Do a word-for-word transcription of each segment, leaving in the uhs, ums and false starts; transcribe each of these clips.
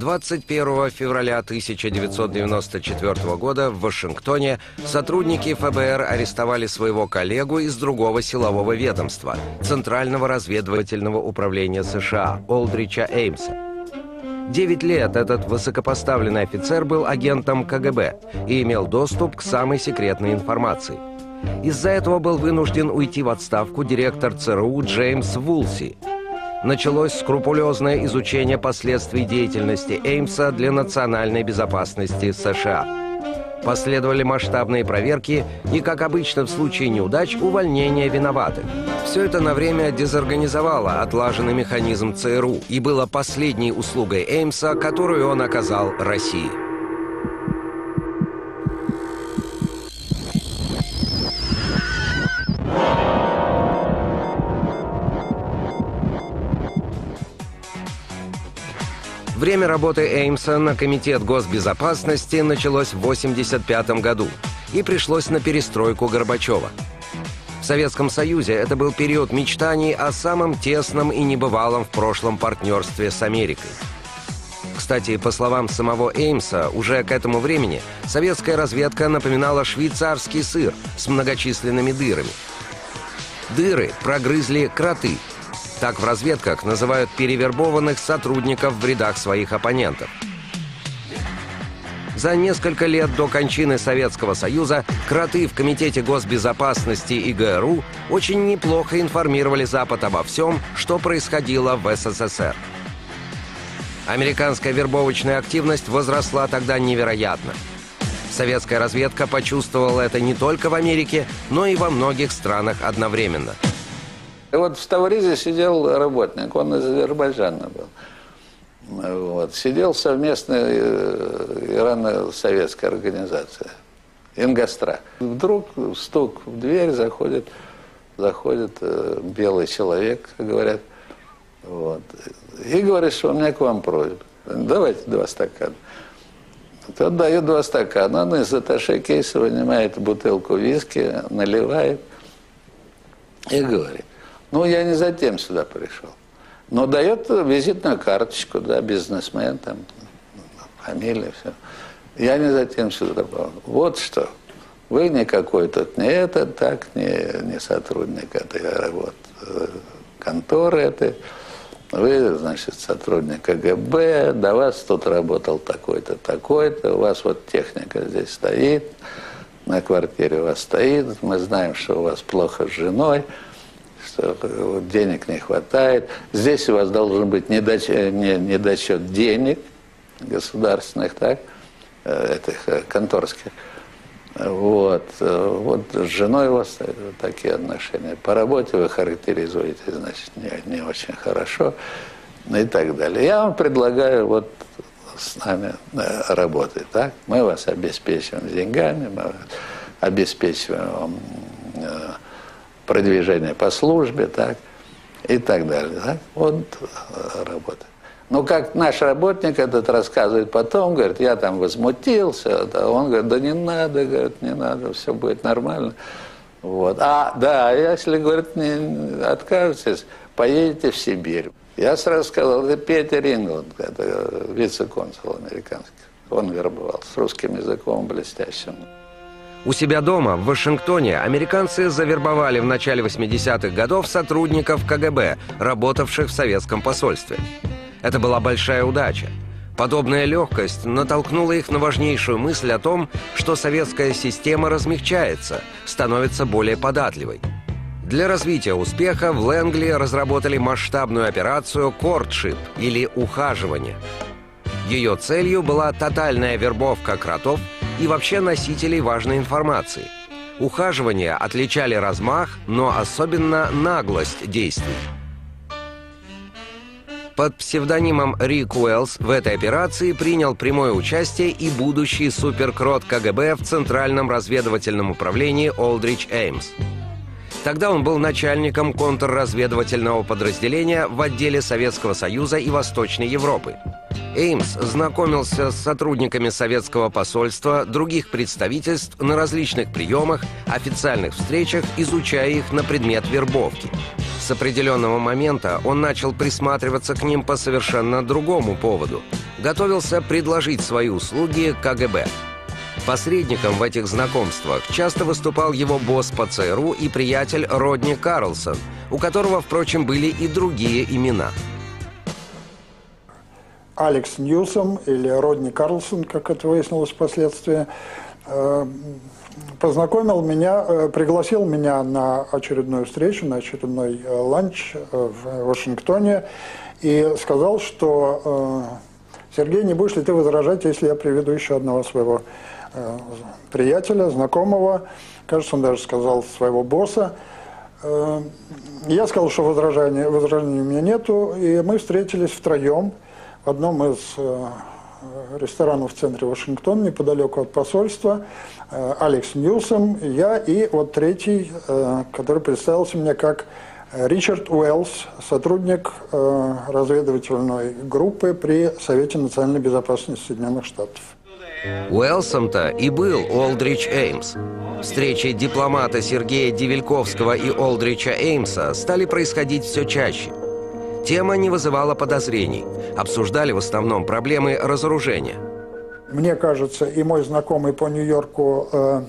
двадцать первого февраля тысяча девятьсот девяносто четвёртого года в Вашингтоне сотрудники эф бэ эр арестовали своего коллегу из другого силового ведомства – Центрального разведывательного управления США Олдрича Эймса. Девять лет этот высокопоставленный офицер был агентом ка гэ бэ и имел доступ к самой секретной информации. Из-за этого был вынужден уйти в отставку директор цэ эр у Джеймс Вулси. Началось скрупулезное изучение последствий деятельности Эймса для национальной безопасности США. Последовали масштабные проверки и, как обычно в случае неудач, увольнение виноватых. Все это на время дезорганизовало отлаженный механизм цэ эр у и было последней услугой Эймса, которую он оказал России. Время работы Эймса на Комитет госбезопасности началось в восемьдесят пятом году и пришлось на перестройку Горбачева. В Советском Союзе это был период мечтаний о самом тесном и небывалом в прошлом партнерстве с Америкой. Кстати, по словам самого Эймса, уже к этому времени советская разведка напоминала швейцарский сыр с многочисленными дырами. Дыры прогрызли кроты. Так в разведках называют перевербованных сотрудников в рядах своих оппонентов. За несколько лет до кончины Советского Союза кроты в Комитете госбезопасности и гэ эр у очень неплохо информировали Запад обо всем, что происходило в эс эс эс эр. Американская вербовочная активность возросла тогда невероятно. Советская разведка почувствовала это не только в Америке, но и во многих странах одновременно. И вот в Тавризе сидел работник, он из Азербайджана был. Вот. Сидел совместная ирано-советская организация, Ингостра. Вдруг стук в дверь, заходит, заходит э, белый человек, как говорят, вот, и говорит, что у меня к вам просьба. Давайте два стакана. Тот дает два стакана, он из атташе кейса вынимает бутылку виски, наливает и говорит: ну, я не затем сюда пришел. Но дает визитную карточку, да, бизнесмен, там, фамилия, все. Я не затем сюда пришел. Вот что. Вы никакой тут не это, так, не, не сотрудник этой вот, конторы этой. Вы, значит, сотрудник ка гэ бэ, до вас тут работал такой-то, такой-то, у вас вот техника здесь стоит, на квартире у вас стоит, мы знаем, что у вас плохо с женой, что денег не хватает. Здесь у вас должен быть недочет, не, недочет денег государственных, так, этих конторских. Вот, вот с женой у вас такие отношения. По работе вы характеризуете, значит, не, не очень хорошо, и так далее. Я вам предлагаю вот с нами работать, так? Мы вас обеспечиваем деньгами, мы обеспечиваем вам продвижение по службе, так, и так далее. Так? Вот работа. Ну, как наш работник этот рассказывает потом, говорит, я там возмутился, да, он говорит, да не надо, говорит, не надо, все будет нормально. Вот. А, да, если, говорит, не откажетесь, поедете в Сибирь. Я сразу сказал, это Петер Ингланд, это вице-консул американский, он вербовал с русским языком блестящим. У себя дома, в Вашингтоне, американцы завербовали в начале восьмидесятых годов сотрудников ка гэ бэ, работавших в советском посольстве. Это была большая удача. Подобная легкость натолкнула их на важнейшую мысль о том, что советская система размягчается, становится более податливой. Для развития успеха в Лэнгли разработали масштабную операцию «Кортшип» или «Ухаживание». Ее целью была тотальная вербовка кротов и вообще носителей важной информации. Ухаживания отличали размах, но особенно наглость действий. Под псевдонимом Рик Уэллс в этой операции принял прямое участие и будущий суперкрот ка гэ бэ в Центральном разведывательном управлении Олдрич Эймс. Тогда он был начальником контрразведывательного подразделения в отделе Советского Союза и Восточной Европы. Эймс знакомился с сотрудниками советского посольства, других представительств на различных приемах, официальных встречах, изучая их на предмет вербовки. С определенного момента он начал присматриваться к ним по совершенно другому поводу. готовился предложить свои услуги ка гэ бэ. Посредником в этих знакомствах часто выступал его босс по цэ эр у и приятель Родни Карлсон, у которого, впрочем, были и другие имена. Алекс Ньюсом, или Родни Карлсон, как это выяснилось впоследствии, познакомил меня, пригласил меня на очередную встречу, на очередной ланч в Вашингтоне и сказал, что «Сергей, не будешь ли ты возражать, если я приведу еще одного своего приятеля, знакомого?» Кажется, он даже сказал своего босса. Я сказал, что возражений, возражений у меня нету, и мы встретились втроем в одном из ресторанов в центре Вашингтона, неподалеку от посольства. Алекс Ньюсом, я и вот третий, который представился мне как Ричард Уэллс, сотрудник разведывательной группы при Совете национальной безопасности Соединенных Штатов. Уэллсом-то и был Олдрич Эймс. Встречи дипломата Сергея Дивельковского и Олдрича Эймса стали происходить все чаще. Тема не вызывала подозрений. Обсуждали в основном проблемы разоружения. Мне кажется, и мой знакомый по Нью-Йорку э,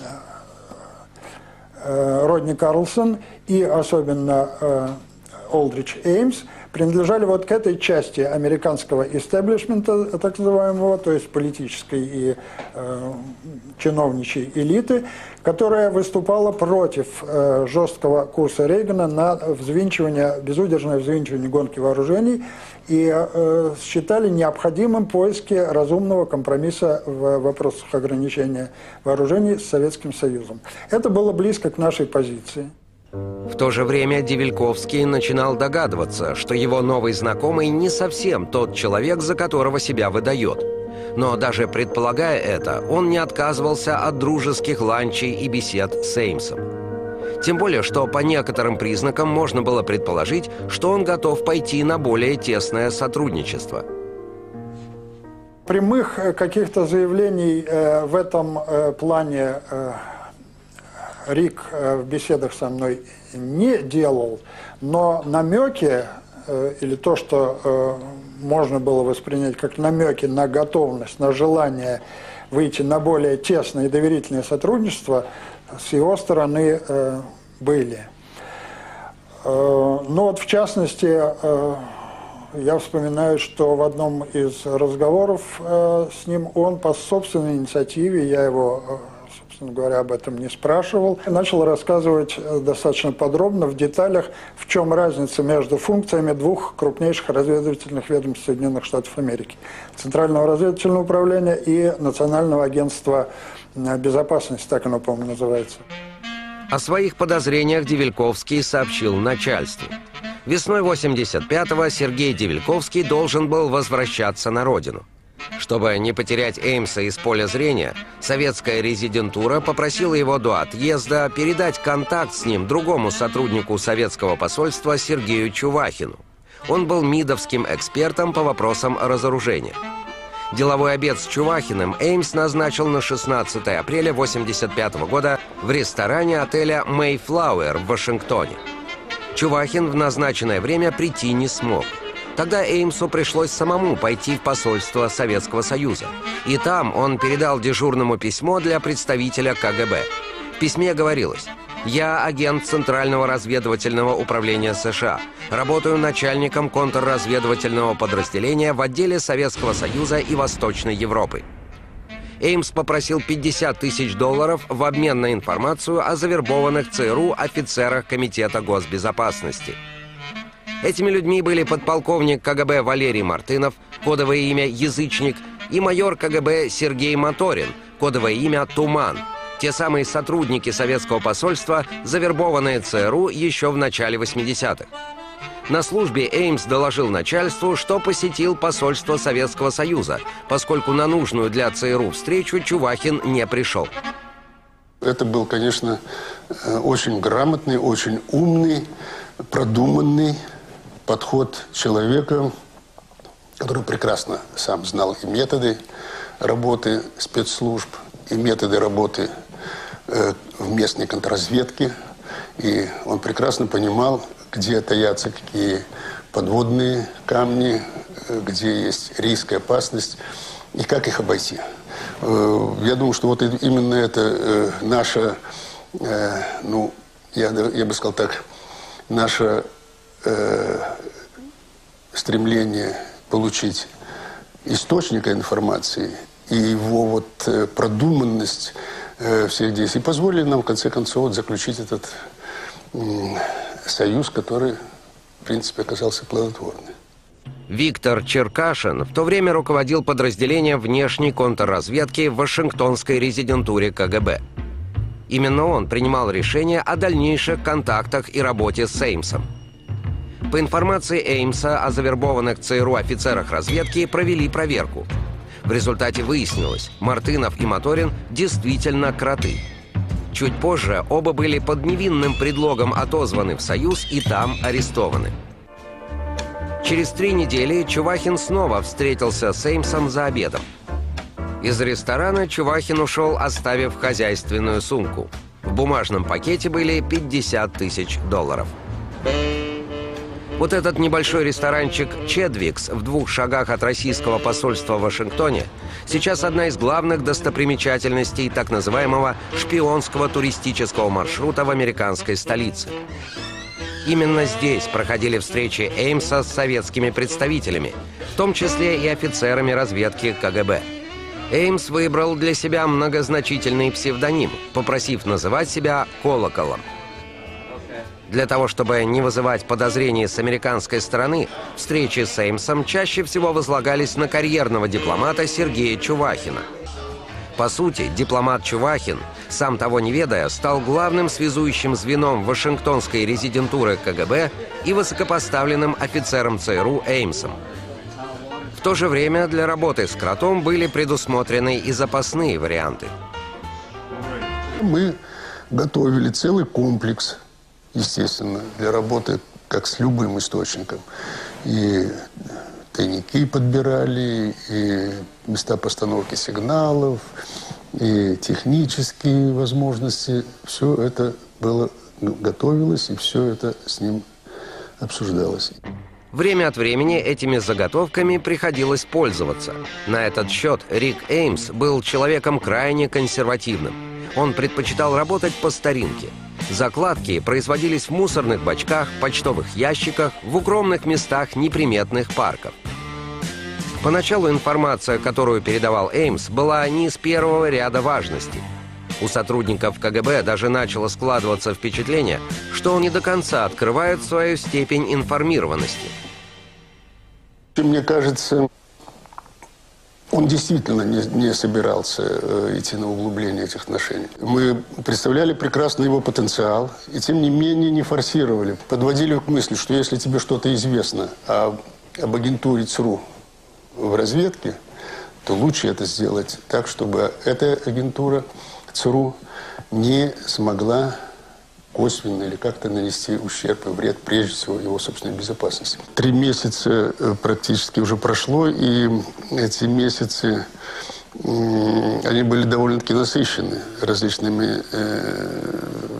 э, Родни Карлсон, и особенно э, Олдрич Эймс, принадлежали вот к этой части американского истеблишмента, так называемого, то есть политической и э, чиновничьей элиты, которая выступала против э, жесткого курса Рейгана на взвинчивание, безудержное взвинчивание гонки вооружений и э, считали необходимым поиски разумного компромисса в вопросах ограничения вооружений с Советским Союзом. Это было близко к нашей позиции. В то же время Дивельковский начинал догадываться, что его новый знакомый не совсем тот человек, за которого себя выдает. Но даже предполагая это, он не отказывался от дружеских ланчей и бесед с Эймсом. Тем более, что по некоторым признакам можно было предположить, что он готов пойти на более тесное сотрудничество. Прямых каких-то заявлений э, в этом э, плане э, Рик э, в беседах со мной не делал, но намеки, э, или то, что э, можно было воспринять как намеки на готовность, на желание выйти на более тесное и доверительное сотрудничество, с его стороны э, были. Э, но вот в частности, э, я вспоминаю, что в одном из разговоров э, с ним он по собственной инициативе, я его, э, собственно говоря, об этом не спрашивал, начал рассказывать достаточно подробно, в деталях, в чем разница между функциями двух крупнейших разведывательных ведомств Соединенных Штатов Америки. Центрального разведывательного управления и Национального агентства безопасности, так оно, по-моему, называется. О своих подозрениях Дивельковский сообщил начальству. Весной восемьдесят пятого Сергей Дивельковский должен был возвращаться на родину. Чтобы не потерять Эймса из поля зрения, советская резидентура попросила его до отъезда передать контакт с ним другому сотруднику советского посольства Сергею Чувахину. Он был мидовским экспертом по вопросам разоружения. Деловой обед с Чувахиным Эймс назначил на шестнадцатое апреля восемьдесят пятого года в ресторане отеля «Мэйфлауэр» в Вашингтоне. Чувахин в назначенное время прийти не смог. Тогда Эймсу пришлось самому пойти в посольство Советского Союза. И там он передал дежурному письмо для представителя ка гэ бэ. В письме говорилось: «Я агент Центрального разведывательного управления США. Работаю начальником контрразведывательного подразделения в отделе Советского Союза и Восточной Европы». Эймс попросил пятьдесят тысяч долларов в обмен на информацию о завербованных цэ эр у офицерах Комитета госбезопасности. Этими людьми были подполковник ка гэ бэ Валерий Мартынов, кодовое имя «Язычник», и майор ка гэ бэ Сергей Моторин, кодовое имя «Туман». Те самые сотрудники советского посольства, завербованные цэ эр у еще в начале восьмидесятых. На службе Эймс доложил начальству, что посетил посольство Советского Союза, поскольку на нужную для цэ эр у встречу Чувахин не пришел. Это был, конечно, очень грамотный, очень умный, продуманный подход человека, который прекрасно сам знал и методы работы спецслужб, и методы работы э, в местной контрразведке. И он прекрасно понимал, где таятся какие подводные камни, где есть риск и опасность, и как их обойти. Я думаю, что вот именно это наша, ну, я, я бы сказал так, наше стремление получить источника информации и его вот продуманность всех действий позволили нам, в конце концов, заключить этот союз, который, в принципе, оказался плодотворным. Виктор Черкашин в то время руководил подразделением внешней контрразведки в Вашингтонской резидентуре ка гэ бэ. Именно он принимал решение о дальнейших контактах и работе с Эймсом. По информации Эймса о завербованных цэ эр у офицерах разведки провели проверку. В результате выяснилось, Мартынов и Моторин действительно кроты. Чуть позже оба были под невинным предлогом отозваны в Союз и там арестованы. Через три недели Чувахин снова встретился с Эймсом за обедом. Из ресторана Чувахин ушел, оставив хозяйственную сумку. В бумажном пакете были пятьдесят тысяч долларов. Вот этот небольшой ресторанчик «Чедвикс» в двух шагах от российского посольства в Вашингтоне сейчас одна из главных достопримечательностей так называемого шпионского туристического маршрута в американской столице. Именно здесь проходили встречи Эймса с советскими представителями, в том числе и офицерами разведки ка гэ бэ. Эймс выбрал для себя многозначительный псевдоним, попросив называть себя «Колоколом». Для того, чтобы не вызывать подозрений с американской стороны, встречи с Эймсом чаще всего возлагались на карьерного дипломата Сергея Чувахина. По сути, дипломат Чувахин, сам того не ведая, стал главным связующим звеном Вашингтонской резидентуры ка гэ бэ и высокопоставленным офицером цэ эр у Эймсом. В то же время для работы с кротом были предусмотрены и запасные варианты. Мы готовили целый комплекс, естественно, для работы как с любым источником. И тайники подбирали, и места постановки сигналов, и технические возможности. Все это было, готовилось, и все это с ним обсуждалось. Время от времени этими заготовками приходилось пользоваться. На этот счет Рик Эймс был человеком крайне консервативным. Он предпочитал работать по старинке. Закладки производились в мусорных бачках, почтовых ящиках, в укромных местах неприметных парков. Поначалу информация, которую передавал Эймс, была не из первого ряда важности. У сотрудников ка гэ бэ даже начало складываться впечатление, что он не до конца открывает свою степень информированности. Мне кажется, он действительно не, не собирался э, идти на углубление этих отношений. Мы представляли прекрасно его потенциал, и тем не менее не форсировали. Подводили к мысли, что если тебе что-то известно об, об агентуре цэ эр у в разведке, то лучше это сделать так, чтобы эта агентура цэ эр у не смогла косвенно или как-то нанести ущерб и вред, прежде всего, его собственной безопасности. Три месяца практически уже прошло, и эти месяцы, они были довольно-таки насыщены различными э,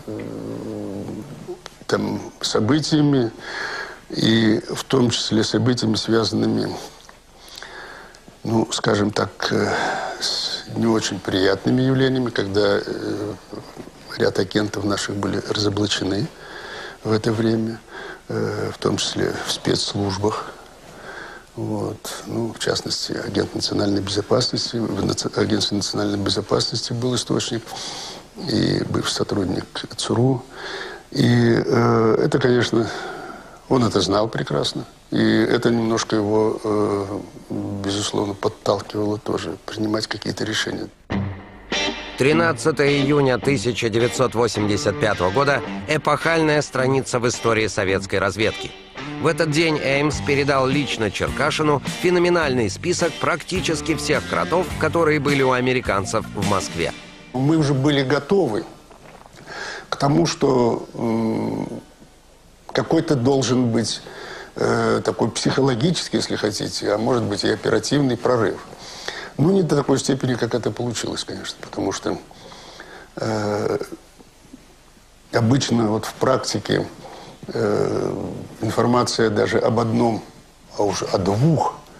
там, событиями, и в том числе событиями, связанными, ну, скажем так, с не очень приятными явлениями, когда э, ряд агентов наших были разоблачены в это время, э, в том числе в спецслужбах. Вот. Ну, в частности, агент национальной безопасности, в наци... агентстве национальной безопасности был источник, и бывший сотрудник цэ эр у. И э, это, конечно, он это знал прекрасно. И это немножко его, э, безусловно, подталкивало тоже принимать какие-то решения. тринадцатого июня тысяча девятьсот восемьдесят пятого года – эпохальная страница в истории советской разведки. В этот день Эймс передал лично Черкашину феноменальный список практически всех кротов, которые были у американцев в Москве. Мы уже были готовы к тому, что э, какой-то должен быть э, такой психологический, если хотите, а может быть и оперативный прорыв. Ну, не до такой степени, как это получилось, конечно, потому что э, обычно вот в практике э, информация даже об одном, а уж о двух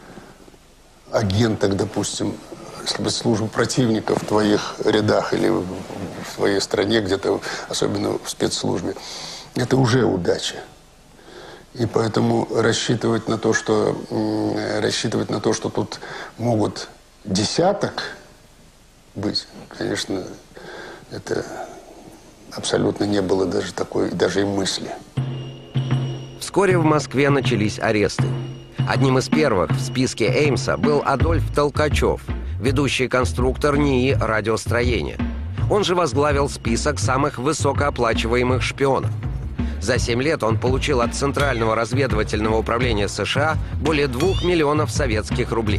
агентах, допустим, спецслужб противника в твоих рядах или в твоей стране, где-то, особенно в спецслужбе, это уже удача. И поэтому рассчитывать на то, что, рассчитывать на то, что тут могут десяток быть, конечно, это абсолютно не было даже такой, даже и мысли. Вскоре в Москве начались аресты. Одним из первых в списке Эймса был Адольф Толкачев, ведущий конструктор НИИ радиостроения. Он же возглавил список самых высокооплачиваемых шпионов. За семь лет он получил от Центрального разведывательного управления США более двух миллионов советских рублей.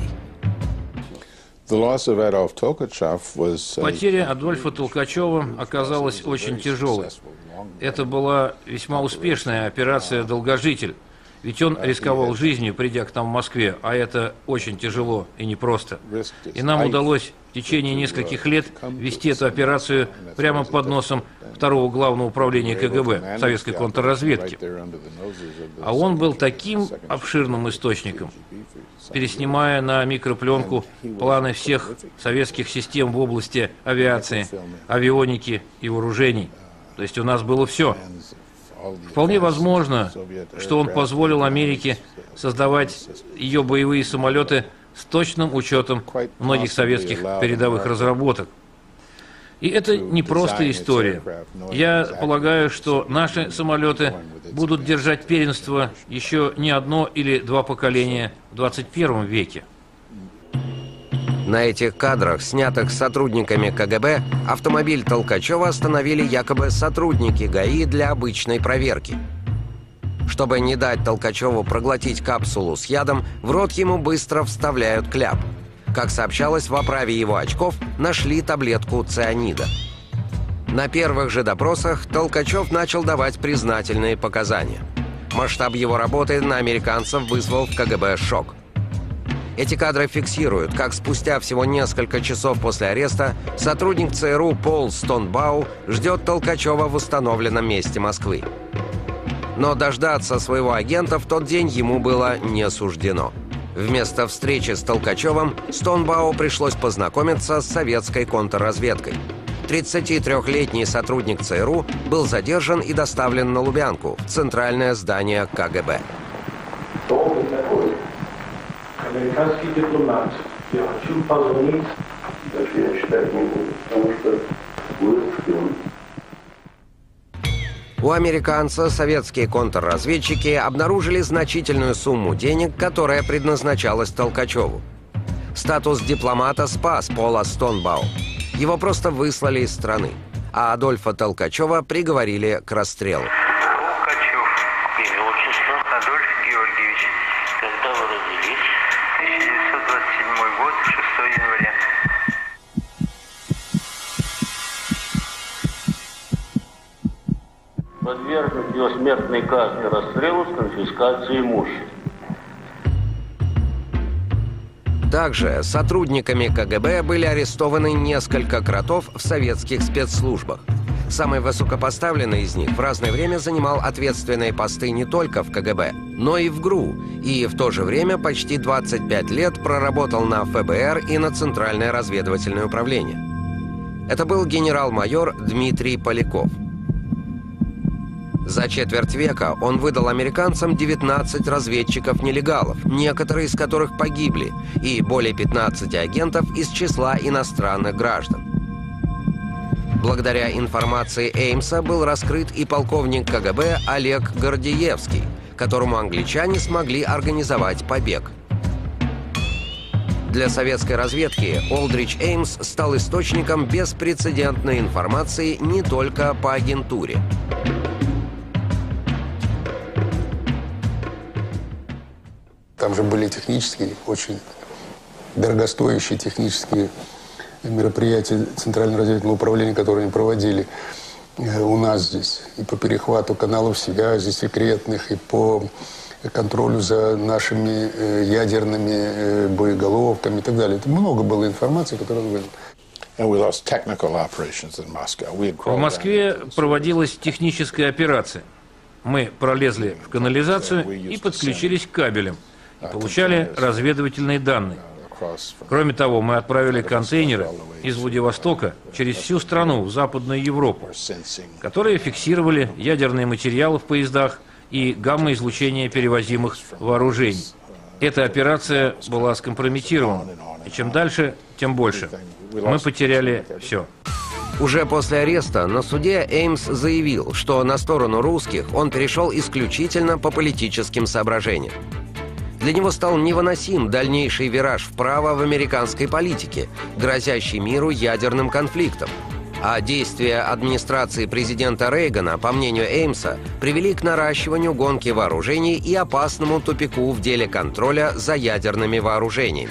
Потеря Адольфа Толкачева оказалась очень тяжелой. Это была весьма успешная операция «Долгожитель». Ведь он рисковал жизнью, придя к нам в Москве, а это очень тяжело и непросто. И нам удалось в течение нескольких лет вести эту операцию прямо под носом второго главного управления КГБ, советской контрразведки. А он был таким обширным источником, переснимая на микропленку планы всех советских систем в области авиации, авионики и вооружений. То есть у нас было все. Вполне возможно, что он позволил Америке создавать ее боевые самолеты с точным учетом многих советских передовых разработок. И это не просто история. Я полагаю, что наши самолеты будут держать первенство еще не одно или два поколения в двадцать первом веке. На этих кадрах, снятых сотрудниками КГБ, автомобиль Толкачева остановили якобы сотрудники ГАИ для обычной проверки. Чтобы не дать Толкачеву проглотить капсулу с ядом, в рот ему быстро вставляют кляп. Как сообщалось, в оправе его очков нашли таблетку цианида. На первых же допросах Толкачев начал давать признательные показания. Масштаб его работы на американцев вызвал в КГБ шок. Эти кадры фиксируют, как спустя всего несколько часов после ареста сотрудник ЦРУ Пол Стонбау ждет Толкачева в установленном месте Москвы. Но дождаться своего агента в тот день ему было не суждено. Вместо встречи с Толкачевым Стонбау пришлось познакомиться с советской контрразведкой. тридцатитрёхлетний сотрудник ЦРУ был задержан и доставлен на Лубянку, в центральное здание КГБ. Американский дипломат. Я хочу позвонить. Даже я читать не буду, потому что вы шпион. У американца советские контрразведчики обнаружили значительную сумму денег, которая предназначалась Толкачеву. Статус дипломата спас Пола Стонбау. Его просто выслали из страны, а Адольфа Толкачева приговорили к расстрелу. Толкачев, имя, отчество, Адольф Георгиевич. Когда вы родились? тысяча девятьсот двадцать седьмой год, шестого января. Подвергнуть его смертной казни, расстрелу с конфискацией имущества. Также сотрудниками КГБ были арестованы несколько кротов в советских спецслужбах. Самый высокопоставленный из них в разное время занимал ответственные посты не только в КГБ, но и в ГРУ, и в то же время почти двадцать пять лет проработал на ФБР и на Центральное разведывательное управление. Это был генерал-майор Дмитрий Поляков. За четверть века он выдал американцам девятнадцать разведчиков-нелегалов, некоторые из которых погибли, и более пятнадцати агентов из числа иностранных граждан. Благодаря информации Эймса был раскрыт и полковник КГБ Олег Гордеевский, которому англичане смогли организовать побег. Для советской разведки Олдрич Эймс стал источником беспрецедентной информации не только по агентуре. Там же были технические, очень дорогостоящие технические мероприятия Центрального разведывательного управления, которые они проводили у нас здесь. И по перехвату каналов связи секретных, и по контролю за нашими ядерными боеголовками и так далее. Это много было информации, которую он выдал. В Москве проводилась техническая операция. Мы пролезли в канализацию и подключились к кабелям. И получали разведывательные данные. Кроме того, мы отправили контейнеры из Владивостока через всю страну в Западную Европу, которые фиксировали ядерные материалы в поездах и гамма-излучение перевозимых вооружений. Эта операция была скомпрометирована, и чем дальше, тем больше. Мы потеряли все. Уже после ареста на суде Эймс заявил, что на сторону русских он перешел исключительно по политическим соображениям. Для него стал невыносим дальнейший вираж вправо в американской политике, грозящий миру ядерным конфликтом. А действия администрации президента Рейгана, по мнению Эймса, привели к наращиванию гонки вооружений и опасному тупику в деле контроля за ядерными вооружениями.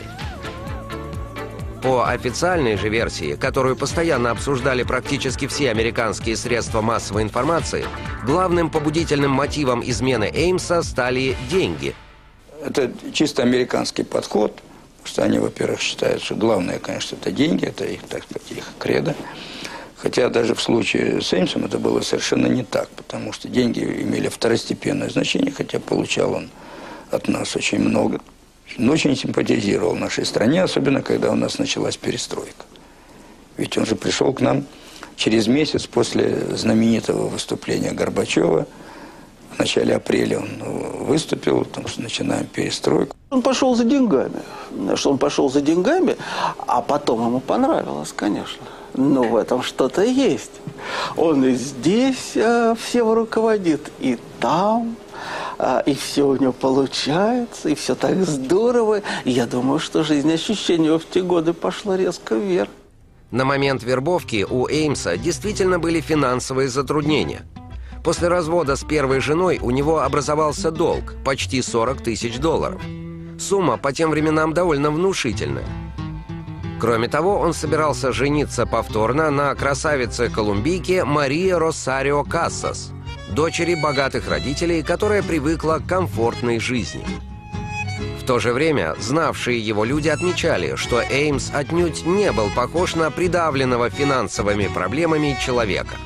По официальной же версии, которую постоянно обсуждали практически все американские средства массовой информации, главным побудительным мотивом измены Эймса стали деньги. Это чисто американский подход, что они, во-первых, считают, что главное, конечно, это деньги, это их, так сказать, их кредо. Хотя даже в случае с Эймсом это было совершенно не так, потому что деньги имели второстепенное значение, хотя получал он от нас очень много. Он очень симпатизировал нашей стране, особенно когда у нас началась перестройка. Ведь он же пришел к нам через месяц после знаменитого выступления Горбачева. В начале апреля он выступил, потому что начинаем перестройку. Он пошел за деньгами. Что он пошел за деньгами, а потом ему понравилось, конечно. Но в этом что-то есть. Он и здесь э, всем руководит, и там, э, и все у него получается, и все так здорово. И я думаю, что жизнеощущение в те годы пошло резко вверх. На момент вербовки у Эймса действительно были финансовые затруднения. После развода с первой женой у него образовался долг – почти сорок тысяч долларов. Сумма по тем временам довольно внушительная. Кроме того, он собирался жениться повторно на красавице-колумбийке Марии Росарио Кассас, дочери богатых родителей, которая привыкла к комфортной жизни. В то же время знавшие его люди отмечали, что Эймс отнюдь не был похож на придавленного финансовыми проблемами человека.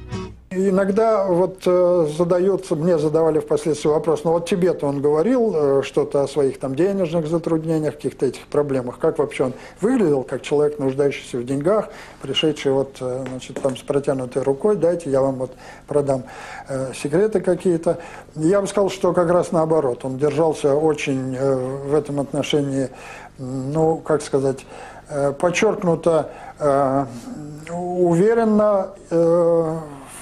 Иногда вот э, задаются, мне задавали впоследствии вопрос, ну вот тебе-то он говорил э, что-то о своих там денежных затруднениях, каких-то этих проблемах. Как вообще он выглядел, как человек, нуждающийся в деньгах, пришедший вот, э, значит, там с протянутой рукой, дайте, я вам вот продам э, секреты какие-то. Я бы сказал, что как раз наоборот. Он держался очень э, в этом отношении, ну, как сказать, э, подчеркнуто э, уверенно, э,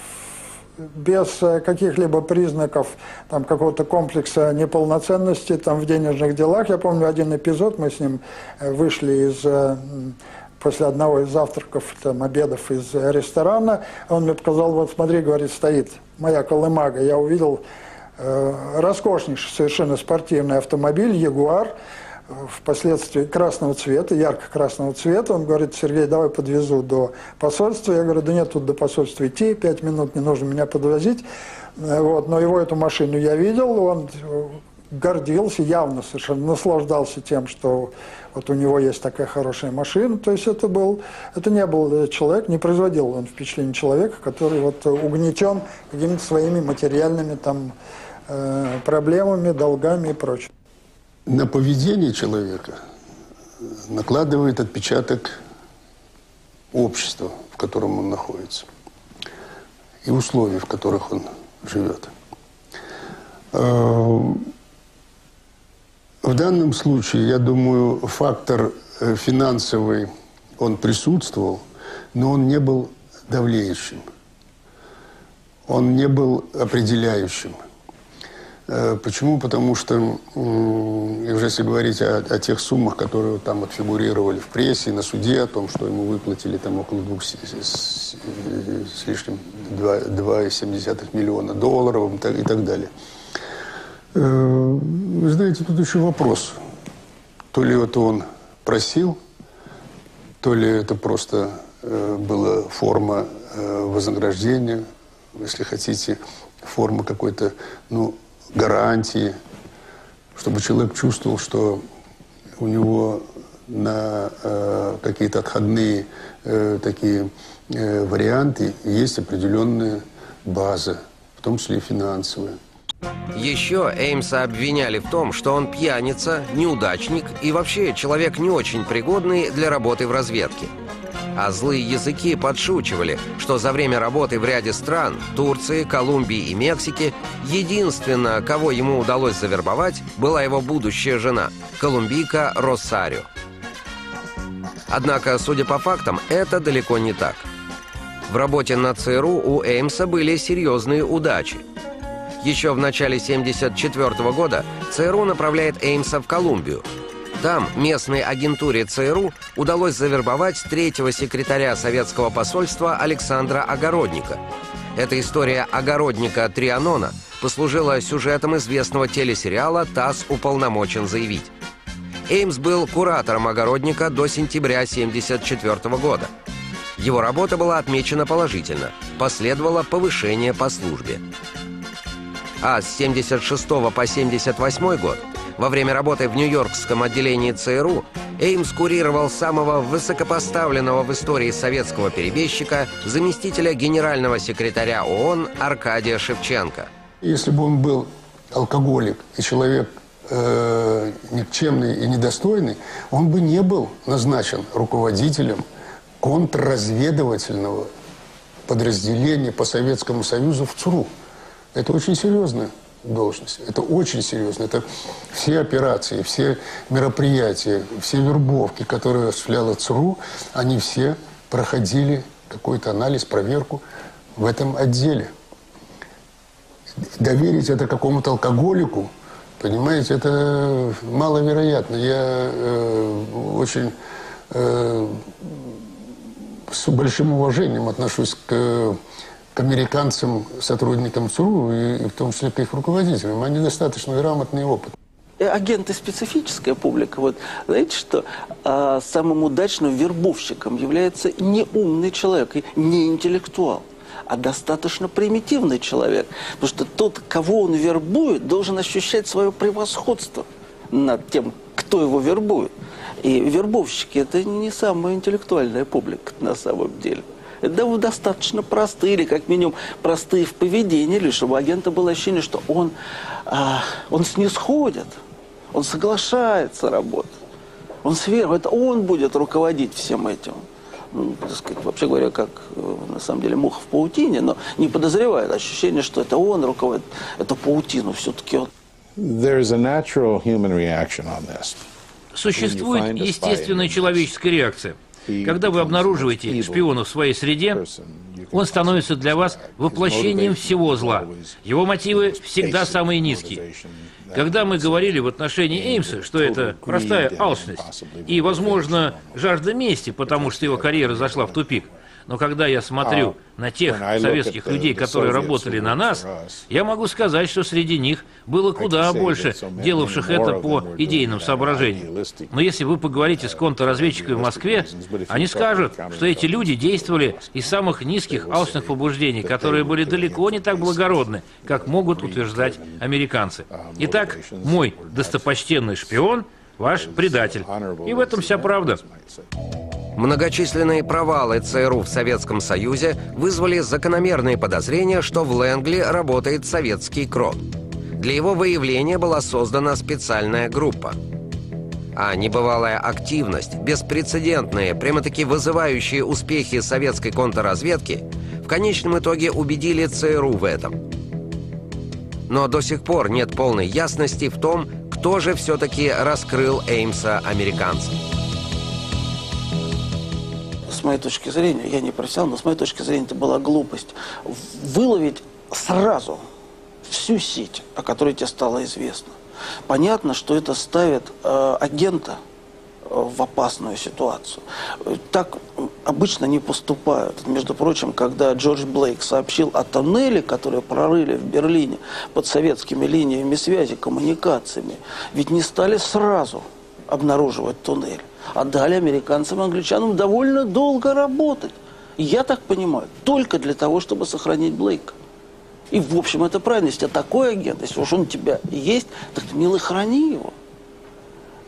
без каких-либо признаков там, какого-то комплекса неполноценности там, в денежных делах. Я помню один эпизод, мы с ним вышли из, после одного из завтраков, там, обедов из ресторана. Он мне показал, вот смотри, говорит, стоит моя колымага. Я увидел э, роскошнейший совершенно спортивный автомобиль «Ягуар», впоследствии красного цвета, ярко-красного цвета. Он говорит, Сергей, давай подвезу до посольства. Я говорю, да нет, тут до посольства идти, пять минут, не нужно меня подвозить. Вот. Но его эту машину я видел, он гордился, явно совершенно наслаждался тем, что вот у него есть такая хорошая машина. То есть это, был, это не был человек, не производил он впечатление человека, который вот угнетен какими-то своими материальными там, э, проблемами, долгами и прочим. На поведение человека накладывает отпечаток общества, в котором он находится, и условий, в которых он живет. В данном случае, я думаю, фактор финансовый, он присутствовал, но он не был давлеющим, он не был определяющим. Почему? Потому что, уже если говорить о, о тех суммах, которые там вот фигурировали в прессе, на суде, о том, что ему выплатили там около двух с, с, с лишним два целых семь десятых миллиона долларов и так, и так далее. Вы знаете, тут еще вопрос. То ли это он просил, то ли это просто была форма вознаграждения, если хотите, форма какой-то, ну, гарантии, чтобы человек чувствовал, что у него на э, какие-то отходные э, такие э, варианты есть определенная база, в том числе и финансовая. Еще Эймса обвиняли в том, что он пьяница, неудачник и вообще человек не очень пригодный для работы в разведке. А злые языки подшучивали, что за время работы в ряде стран – Турции, Колумбии и Мексики – единственное, кого ему удалось завербовать, была его будущая жена – колумбийка Росарио. Однако, судя по фактам, это далеко не так. В работе на ЦРУ у Эймса были серьезные удачи. Еще в начале семьдесят четвёртого года ЦРУ направляет Эймса в Колумбию. Там местной агентуре ЦРУ удалось завербовать третьего секретаря советского посольства Александра Огородника. Эта история Огородника Трианона послужила сюжетом известного телесериала «ТАСС уполномочен заявить». Эймс был куратором Огородника до сентября семьдесят четвёртого года. Его работа была отмечена положительно, последовало повышение по службе. А с семьдесят шестого по семьдесят восьмой год, во время работы в Нью-Йоркском отделении ЦРУ, Эймс курировал самого высокопоставленного в истории советского перебежчика, заместителя генерального секретаря ООН Аркадия Шевченко. Если бы он был алкоголик и человек э, никчемный и недостойный, он бы не был назначен руководителем контрразведывательного подразделения по Советскому Союзу в ЦРУ. Это очень серьезная должность. Это очень серьезно. Это все операции, все мероприятия, все вербовки, которые осуществляла ЦРУ, они все проходили какой-то анализ, проверку в этом отделе. Доверить это какому-то алкоголику, понимаете, это маловероятно. Я э, очень э, с большим уважением отношусь к... к американцам, сотрудникам ЦРУ, и в том числе к их руководителям. Они достаточно грамотный и опытный. Агенты — специфическая публика. Вот, знаете, что а, самым удачным вербовщиком является не умный человек, не интеллектуал, а достаточно примитивный человек. Потому что тот, кого он вербует, должен ощущать свое превосходство над тем, кто его вербует. И вербовщики — это не самая интеллектуальная публика на самом деле. Это достаточно простые, или как минимум простые в поведении, или чтобы у агента было ощущение, что он, а, он снисходит, он соглашается работать, он сверху, это он будет руководить всем этим. Ну, так сказать, вообще говоря, как на самом деле муха в паутине, но не подозревает ощущение, что это он руководит, это паутину все-таки он. Существует естественная человеческая реакция. Когда вы обнаруживаете шпиона в своей среде, он становится для вас воплощением всего зла. Его мотивы всегда самые низкие. Когда мы говорили в отношении Эймса, что это простая алчность и, возможно, жажда мести, потому что его карьера зашла в тупик, но когда я смотрю на тех советских людей, которые работали на нас, я могу сказать, что среди них было куда больше делавших это по идейным соображениям. Но если вы поговорите с контрразведчиками в Москве, они скажут, что эти люди действовали из самых низких алчных побуждений, которые были далеко не так благородны, как могут утверждать американцы. Итак, мой достопочтенный шпион – ваш предатель. И в этом вся правда. Многочисленные провалы ЦРУ в Советском Союзе вызвали закономерные подозрения, что в Лэнгли работает советский крот. Для его выявления была создана специальная группа. А небывалая активность, беспрецедентные, прямо-таки вызывающие успехи советской контрразведки в конечном итоге убедили ЦРУ в этом. Но до сих пор нет полной ясности в том, кто же все-таки раскрыл Эймса американцам. С моей точки зрения, я не профессионал, но с моей точки зрения это была глупость. Выловить сразу всю сеть, о которой тебе стало известно. Понятно, что это ставит э, агента в опасную ситуацию. Так обычно не поступают. Между прочим, когда Джордж Блейк сообщил о тоннеле, который прорыли в Берлине под советскими линиями связи, коммуникациями, ведь не стали сразу обнаруживать туннель, а дали американцам и англичанам довольно долго работать. Я так понимаю, только для того, чтобы сохранить Блейка. И, в общем, это правильно. Если у тебя такой агент, если уж он у тебя есть, так ты, милый, храни его.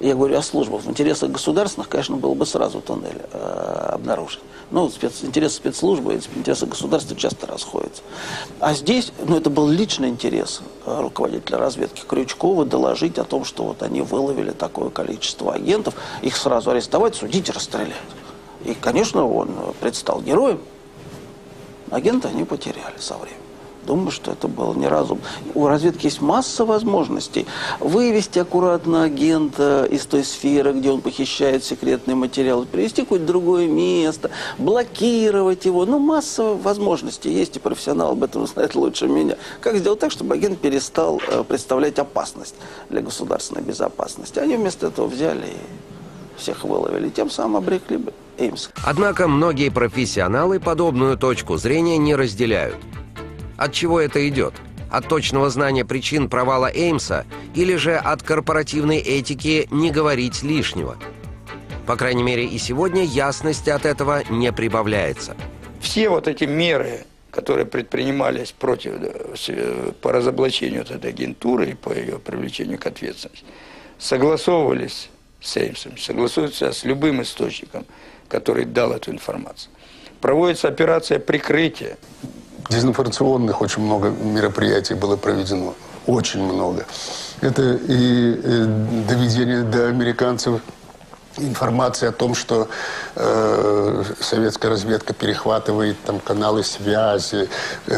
Я говорю о службах. В интересах государственных, конечно, было бы сразу туннель э, обнаружен. Ну, спец, интересы спецслужбы и интересы государства часто расходятся. А здесь, ну, это был личный интерес э, руководителя разведки Крючкова доложить о том, что вот они выловили такое количество агентов, их сразу арестовать, судить и расстрелять. И, конечно, он предстал героем. Агента они потеряли со временем. Думаю, что это было неразумно. У разведки есть масса возможностей. Вывести аккуратно агента из той сферы, где он похищает секретные материалы, перевести в какое-то другое место, блокировать его. Ну, масса возможностей есть, и профессионал об этом знает лучше меня. Как сделать так, чтобы агент перестал э, представлять опасность для государственной безопасности? Они вместо этого взяли и всех выловили, тем самым обрекли бы Эймса. Однако многие профессионалы подобную точку зрения не разделяют. От чего это идет? От точного знания причин провала Эймса или же от корпоративной этики не говорить лишнего? По крайней мере, и сегодня ясности от этого не прибавляется. Все вот эти меры, которые предпринимались против, по разоблачению вот этой агентуры и по ее привлечению к ответственности, согласовывались с Эймсом, согласуются с любым источником, который дал эту информацию. Проводится операция прикрытия. Дезинформационных очень много мероприятий было проведено. Очень много. Это и, и доведение до американцев информации о том, что э, советская разведка перехватывает там каналы связи,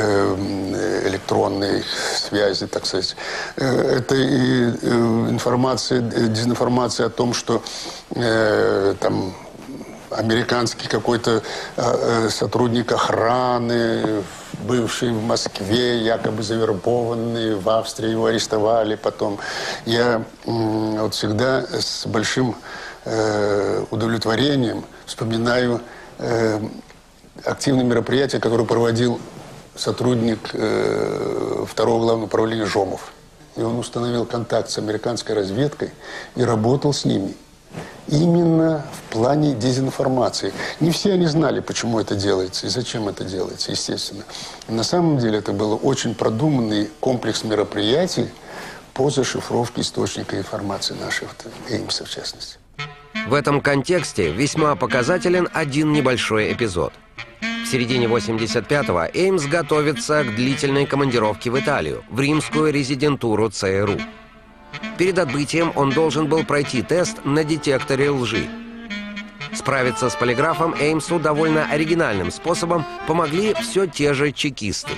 э, электронной связи, так сказать. Это и э, информация, дезинформация о том, что э, там американский какой-то э, сотрудник охраны, бывший в Москве, якобы завербованный, в Австрии его арестовали потом. Я э, вот всегда с большим э, удовлетворением вспоминаю э, активные мероприятия, которые проводил сотрудник э, второго главного управления Жомов. И он установил контакт с американской разведкой и работал с ними. Именно в плане дезинформации. Не все они знали, почему это делается и зачем это делается, естественно. На самом деле это был очень продуманный комплекс мероприятий по зашифровке источника информации наших, Эймса в частности. В этом контексте весьма показателен один небольшой эпизод. В середине восемьдесят пятого Эймс готовится к длительной командировке в Италию, в римскую резидентуру ЦРУ. Перед отбытием он должен был пройти тест на детекторе лжи. Справиться с полиграфом Эймсу довольно оригинальным способом помогли все те же чекисты.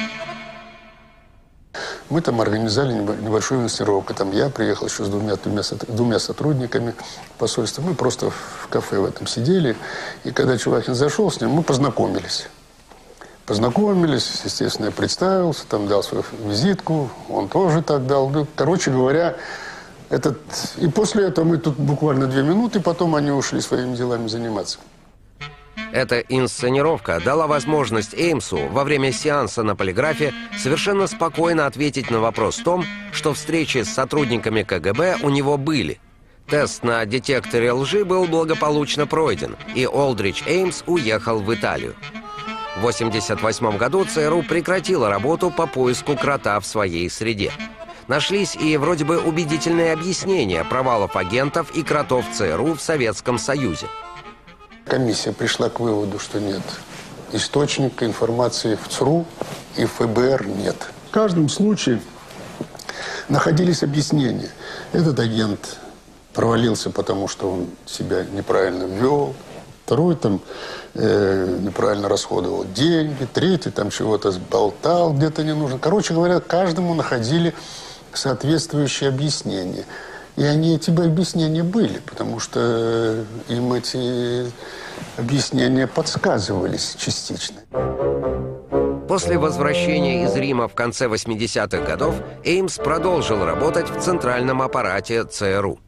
Мы там организовали небольшую инсценировку. Там я приехал еще с двумя, двумя, двумя сотрудниками посольства. Мы просто в кафе в этом сидели. И когда Чувахин зашел с ним, мы познакомились. Познакомились, естественно, я представился, там дал свою визитку, он тоже так дал. Короче говоря, этот... и после этого мы тут буквально две минуты, потом они ушли своими делами заниматься. Эта инсценировка дала возможность Эймсу во время сеанса на полиграфе совершенно спокойно ответить на вопрос о том, что встречи с сотрудниками КГБ у него были. Тест на детекторе лжи был благополучно пройден, и Олдрич Эймс уехал в Италию. В восемьдесят восьмом году ЦРУ прекратила работу по поиску крота в своей среде. Нашлись и вроде бы убедительные объяснения провалов агентов и кротов ЦРУ в Советском Союзе. Комиссия пришла к выводу, что нет источника информации в ЦРУ и в ФБР нет. В каждом случае находились объяснения. Этот агент провалился, потому что он себя неправильно вел. Второй там э, неправильно расходовал деньги. Третий там чего-то сболтал, где-то не нужно. Короче говоря, каждому находили соответствующие объяснения. И они, эти объяснения были, потому что им эти объяснения подсказывались частично. После возвращения из Рима в конце восьмидесятых годов Эймс продолжил работать в центральном аппарате ЦРУ.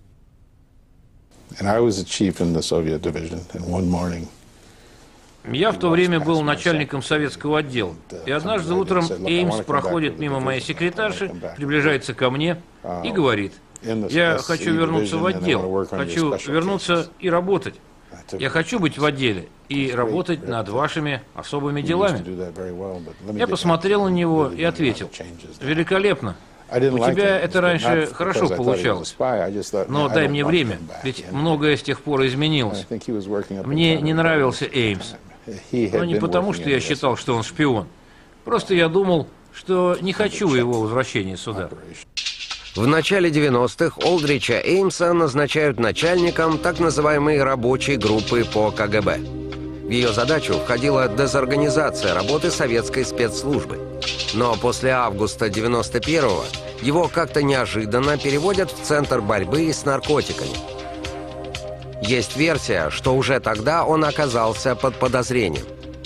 Я в то время был начальником советского отдела. И однажды утром Эймс проходит мимо моей секретарши, приближается ко мне и говорит: «Я хочу вернуться в отдел, хочу вернуться и работать. Я хочу быть в отделе и работать над вашими особыми делами». Я посмотрел на него и ответил: «Великолепно. У тебя это раньше хорошо получалось, но дай мне время, ведь многое с тех пор изменилось. Мне не нравился Эймс, но не потому, что я считал, что он шпион. Просто я думал, что не хочу его возвращения сюда. В начале девяностых Олдрича Эймса назначают начальником так называемой рабочей группы по ка гэ бэ. В ее задачу входила дезорганизация работы советской спецслужбы. Но после августа девяносто первого его как-то неожиданно переводят в Центр борьбы с наркотиками. Есть версия, что уже тогда он оказался под подозрением.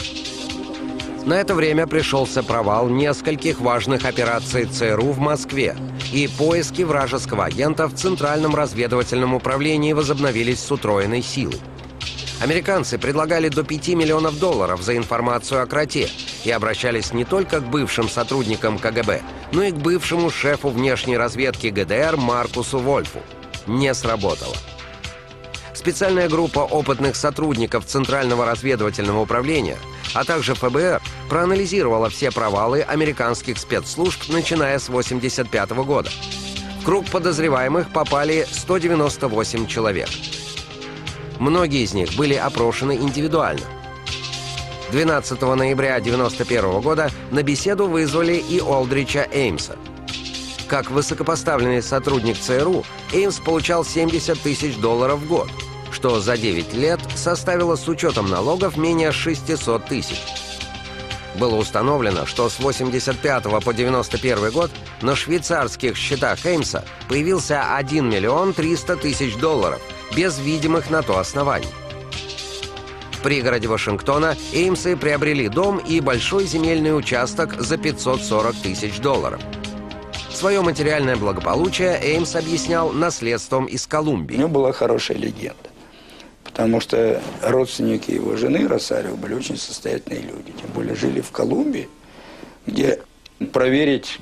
На это время пришелся провал нескольких важных операций цэ эр у в Москве, и поиски вражеского агента в Центральном разведывательном управлении возобновились с утроенной силой. Американцы предлагали до пяти миллионов долларов за информацию о Кроте и обращались не только к бывшим сотрудникам ка гэ бэ, но и к бывшему шефу внешней разведки гэ дэ эр Маркусу Вольфу. Не сработало. Специальная группа опытных сотрудников Центрального разведывательного управления, а также эф бэ эр, проанализировала все провалы американских спецслужб, начиная с восемьдесят пятого года. В круг подозреваемых попали сто девяносто восемь человек. Многие из них были опрошены индивидуально. двенадцатого ноября девяносто первого года на беседу вызвали и Олдрича Эймса. Как высокопоставленный сотрудник цэ эр у, Эймс получал семьдесят тысяч долларов в год, что за девять лет составило с учетом налогов менее шестисот тысяч. Было установлено, что с восемьдесят пятого по девяносто первый год на швейцарских счетах Эймса появился один миллион триста тысяч долларов, без видимых на то оснований. В пригороде Вашингтона Эймсы приобрели дом и большой земельный участок за пятьсот сорок тысяч долларов. Свое материальное благополучие Эймс объяснял наследством из Колумбии. У него была хорошая легенда, потому что родственники его жены, Росарио, были очень состоятельные люди. Тем более жили в Колумбии, где проверить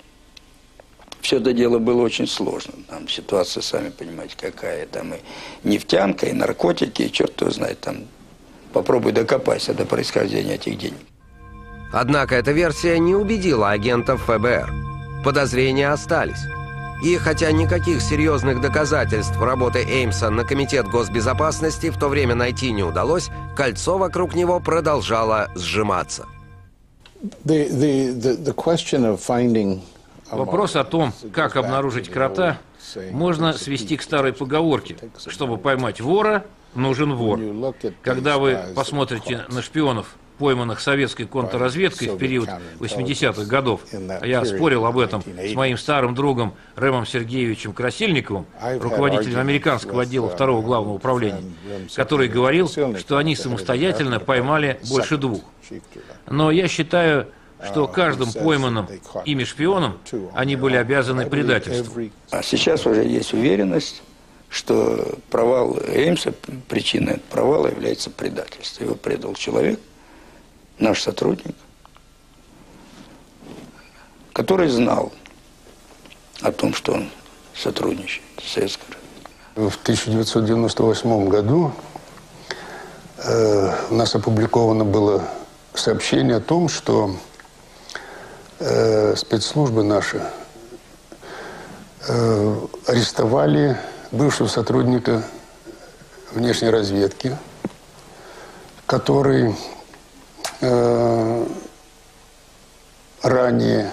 все это дело было очень сложно. Там ситуация, сами понимаете, какая. Там и нефтянка, и наркотики, и черт его знает. Там попробуй докопайся до происхождения этих денег. Однако эта версия не убедила агентов эф бэ эр. Подозрения остались. И хотя никаких серьезных доказательств работы Эймса на Комитет госбезопасности в то время найти не удалось, кольцо вокруг него продолжало сжиматься. The, the, the, the question of finding... Вопрос о том, как обнаружить крота, можно свести к старой поговорке: чтобы поймать вора, нужен вор. Когда вы посмотрите на шпионов, пойманных советской контрразведкой в период восьмидесятых годов, а я спорил об этом с моим старым другом Рэмом Сергеевичем Красильниковым, руководителем американского отдела второго главного управления, который говорил, что они самостоятельно поймали больше двух. Но я считаю, что каждым пойманным ими шпионом они были обязаны предательству. А сейчас уже есть уверенность, что провал Эймса, причиной провала является предательство. Его предал человек, наш сотрудник, который знал о том, что он сотрудничает с СССР. В тысяча девятьсот девяносто восьмом году э, у нас опубликовано было сообщение о том, что э, спецслужбы наши э, арестовали бывшего сотрудника внешней разведки, который э, ранее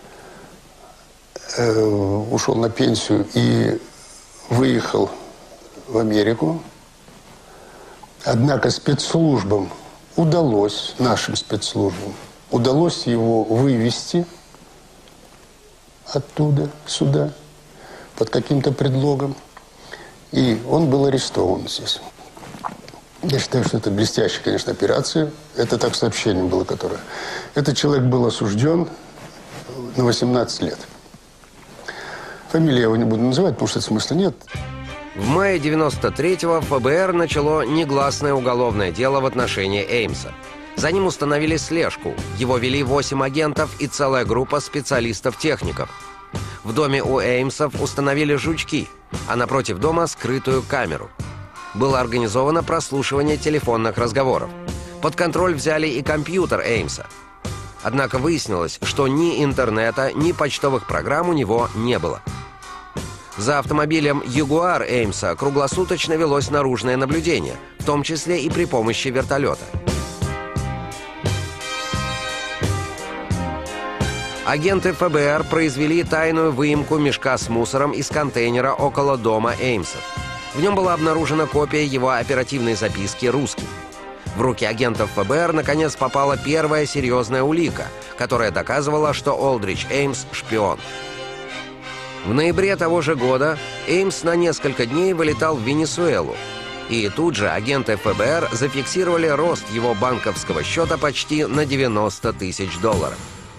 э, ушел на пенсию и выехал в Америку. Однако спецслужбам удалось, нашим спецслужбам, удалось его вывести оттуда, сюда, под каким-то предлогом. И он был арестован здесь. Я считаю, что это блестящая, конечно, операция. Это так сообщение было, которое... Этот человек был осужден на восемнадцать лет. Фамилию я его не буду называть, потому что смысла нет. В мае девяносто третьего эф бэ эр начало негласное уголовное дело в отношении Эймса. За ним установили слежку. Его вели восемь агентов и целая группа специалистов-техников. В доме у Эймсов установили жучки, а напротив дома скрытую камеру. Было организовано прослушивание телефонных разговоров. Под контроль взяли и компьютер Эймса. Однако выяснилось, что ни интернета, ни почтовых программ у него не было. За автомобилем Jaguar Эймса круглосуточно велось наружное наблюдение, в том числе и при помощи вертолета. Агенты эф бэ эр произвели тайную выемку мешка с мусором из контейнера около дома Эймса. В нем была обнаружена копия его оперативной записки «Русский». В руки агентов эф бэ эр наконец попала первая серьезная улика, которая доказывала, что Олдрич Эймс – шпион. В ноябре того же года Эймс на несколько дней вылетал в Венесуэлу. И тут же агенты эф бэ эр зафиксировали рост его банковского счета почти на девяносто тысяч долларов.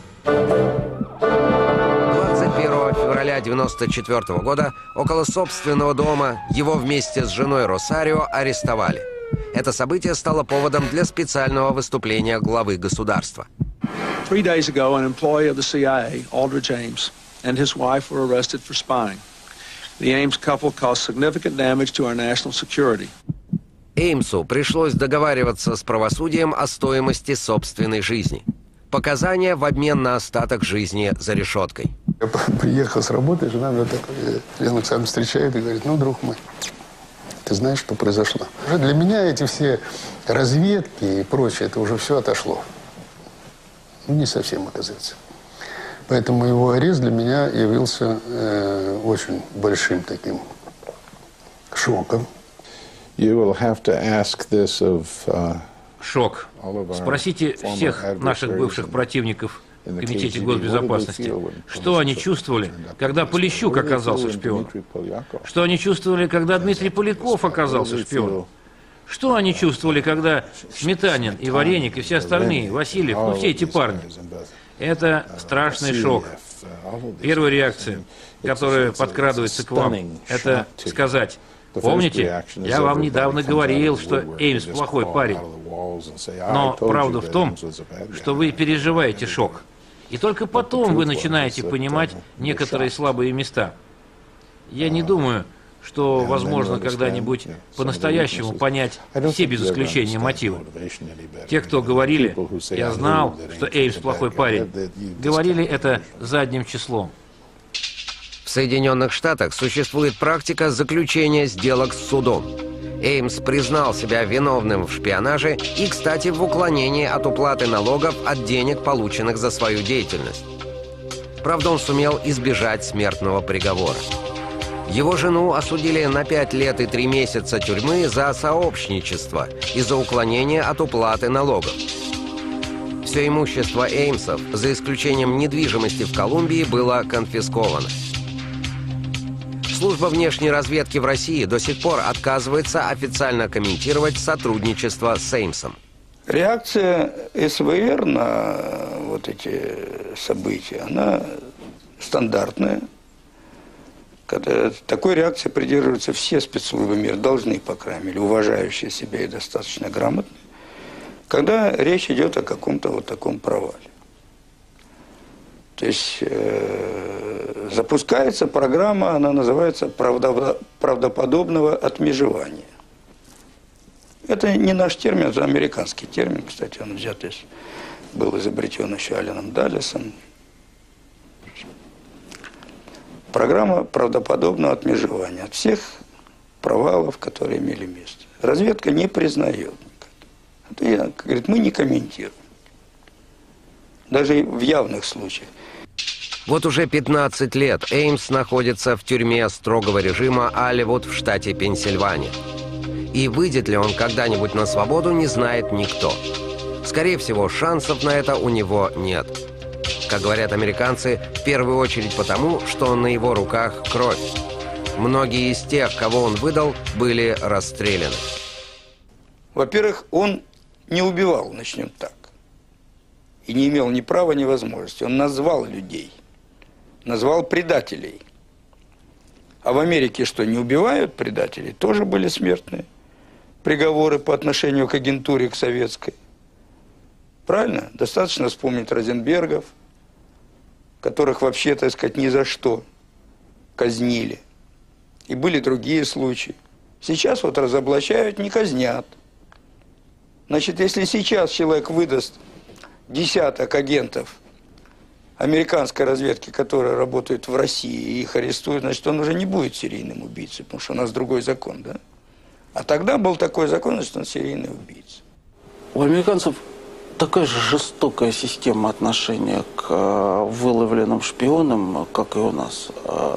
двадцать первого февраля девяносто четвёртого года около собственного дома его вместе с женой Росарио арестовали. Это событие стало поводом для специального выступления главы государства. Three days ago, an employee of the C I A, Aldrich Ames, and his wife were arrested for spying. The Ames couple caused significant damage to our national security. Эймсу пришлось договариваться с правосудием о стоимости собственной жизни. Показания в обмен на остаток жизни за решеткой. Я приехал с работы, жена меня так, Лена Александровна встречает и говорит: ну, друг мой, ты знаешь, что произошло? Уже для меня эти все разведки и прочее, это уже все отошло. Ну, не совсем, оказывается. Поэтому его арест для меня явился э, очень большим таким шоком. You will have to ask this of, uh... Шок. Спросите всех наших бывших противников в Комитете госбезопасности, что они чувствовали, когда Полищук оказался шпионом, что они чувствовали, когда Дмитрий Поляков оказался шпионом, что они чувствовали, когда Сметанин и Вареник и все остальные, Васильев, ну все эти парни. Это страшный шок. Первая реакция, которая подкрадывается к вам, это сказать: помните, я вам недавно говорил, что Эймс плохой парень. Но правда в том, что вы переживаете шок. И только потом вы начинаете понимать некоторые слабые места. Я не думаю, что возможно когда-нибудь по-настоящему понять все без исключения мотивы. Те, кто говорили: я знал, что Эймс плохой парень, говорили это задним числом. В Соединенных Штатах существует практика заключения сделок с судом. Эймс признал себя виновным в шпионаже и, кстати, в уклонении от уплаты налогов от денег, полученных за свою деятельность. Правда, он сумел избежать смертного приговора. Его жену осудили на пять лет и три месяца тюрьмы за сообщничество и за уклонение от уплаты налогов. Все имущество Эймсов, за исключением недвижимости в Колумбии, было конфисковано. Служба внешней разведки в России до сих пор отказывается официально комментировать сотрудничество с Эймсом. Реакция эс вэ эр на вот эти события, она стандартная. Такой реакции придерживаются все спецслужбы мира, должны, по крайней мере, уважающие себя и достаточно грамотные, когда речь идет о каком-то вот таком провале. То есть э, запускается программа, она называется правдо, правдоподобного отмежевания. Это не наш термин, это американский термин, кстати, он взят из, был изобретен еще Алленом Даллесом. Программа правдоподобного отмежевания от всех провалов, которые имели место. Разведка не признает. Это я, говорит, мы не комментируем. Даже в явных случаях. Вот уже пятнадцать лет Эймс находится в тюрьме строгого режима Алливуд в штате Пенсильвания. И выйдет ли он когда-нибудь на свободу, не знает никто. Скорее всего, шансов на это у него нет. Как говорят американцы, в первую очередь потому, что на его руках кровь. Многие из тех, кого он выдал, были расстреляны. Во-первых, он не убивал, начнем так. И не имел ни права, ни возможности. Он назвал людей. Назвал предателей. А в Америке что, не убивают предателей? Тоже были смертные приговоры по отношению к агентуре, к советской. Правильно? Достаточно вспомнить Розенбергов, которых вообще, так сказать, ни за что казнили. И были другие случаи. Сейчас вот разоблачают, не казнят. Значит, если сейчас человек выдаст десяток агентов американской разведки, которые работают в России, и их арестуют, значит, он уже не будет серийным убийцей, потому что у нас другой закон, да? А тогда был такой закон, значит, он серийный убийца. У американцев такая же жестокая система отношения к выловленным шпионам, как и у нас.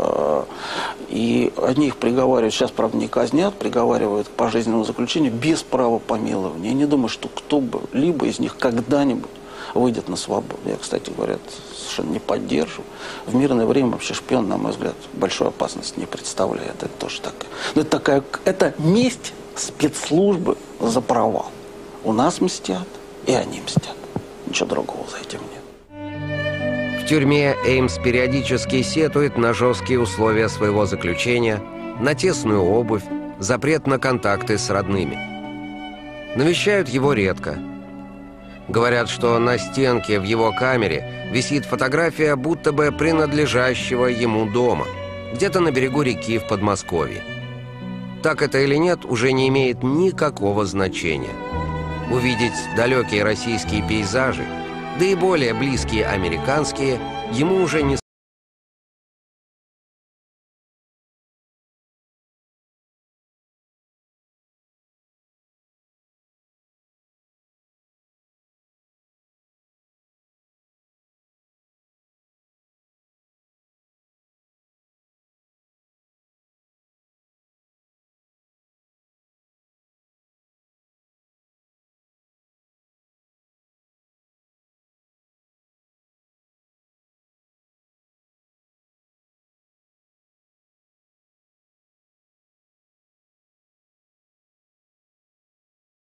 И они их приговаривают, сейчас, правда, не казнят, приговаривают к пожизненному заключению без права помилования. Я не думаю, что кто-либо из них когда-нибудь выйдет на свободу. Я, кстати говоря, совершенно не поддерживаю. В мирное время вообще шпион, на мой взгляд, большой опасности не представляет. Это тоже так. Но это такая, это месть спецслужбы за провал. У нас мстят, и они мстят. Ничего другого за этим нет. В тюрьме Эймс периодически сетует на жесткие условия своего заключения, на тесную обувь, запрет на контакты с родными. Навещают его редко. Говорят, что на стенке в его камере висит фотография будто бы принадлежащего ему дома, где-то на берегу реки в Подмосковье. Так это или нет, уже не имеет никакого значения. Увидеть далекие российские пейзажи, да и более близкие американские, ему уже не